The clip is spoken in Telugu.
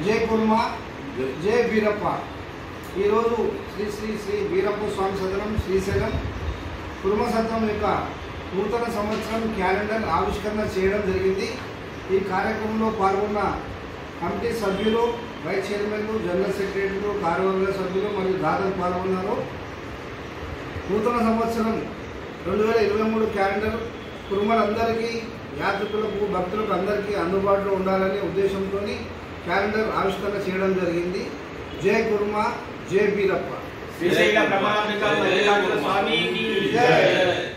जय कुर्मा जय वीरप्प श्री श्री श्री वीरप्प स्वामी सदनम श्रीशैलम కుర్మ సత్రం యొక్క నూతన సంవత్సరం క్యాలెండర్ ఆవిష్కరణ చేయడం జరిగింది। ఈ కార్యక్రమంలో పాల్గొన్న కమిటీ సభ్యులు, వైస్ చైర్మన్లు, జనరల్ సెక్రటరీలు, కార్యవర్గ సభ్యులు మరియు దాతలు పాల్గొన్నారు। నూతన సంవత్సరం 2023 క్యాలెండర్ కుర్మలందరికీ, యాత్రికులకు, భక్తులకు అందరికీ అందుబాటులో ఉండాలనే ఉద్దేశంతో క్యాలెండర్ ఆవిష్కరణ చేయడం జరిగింది। జై కుర్మ జై వీరప్ప। శ్రీశైల బ్రహ్మాంబిక మల్లికార్జున స్వామి की जय।